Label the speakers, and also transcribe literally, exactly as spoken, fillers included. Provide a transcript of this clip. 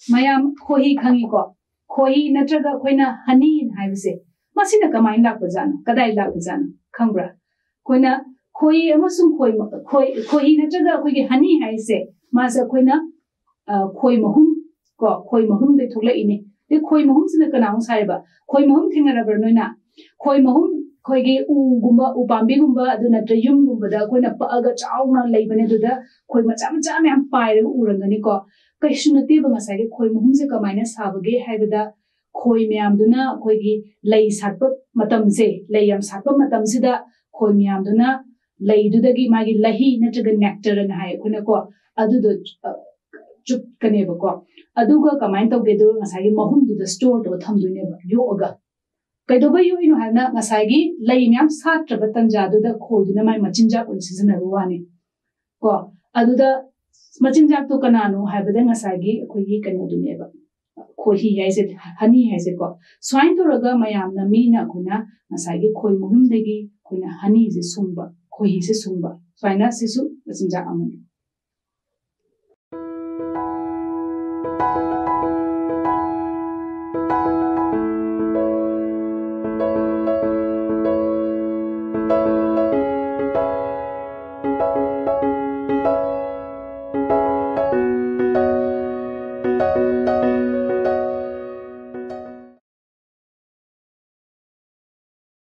Speaker 1: mayam khohi khangi ko khohi natraga khoina honey haibse masina kamai lak bajana kadai lak bajana khangbra khoina khoi amasung khoi khoi khohi natraga khoigi honey haise masa khoina khoi mahum ko khoi mahum de thukla ini de khoi mahum sina kanang saiba khoi mahum thingara barnoina khoi mahum khoigi u gumba u pambi gumba aduna trayum gumba da khoina paaga chauna leibane duda khoi macha macha myam paire urangani ko kaishunati banga sai khoi mahum se kamaina sabage haibada khoi myam duna khoigi lei satpa matam se lei yam satpa matam sida khoi myam duna lei dudagi magi lahi natraga nectar na hai khoina ko adu do chup kaneba ko aduga kamain tawge do ngasai mahum du da store do thamdune ba yoga kaidoba yo ino hana ngasai gi lei myam satra batan jadu da khoiduna mai machinja kun season ro wani ko aduda machinja to kananu haibada ngasai gi khoi kanu dune ba khoi hi haise honey haise ko swain to raga mayam na mi na kuna ngasai gi khoi muhim degi khoina honey se sumba khoi se sumba swaina sisu machinja amani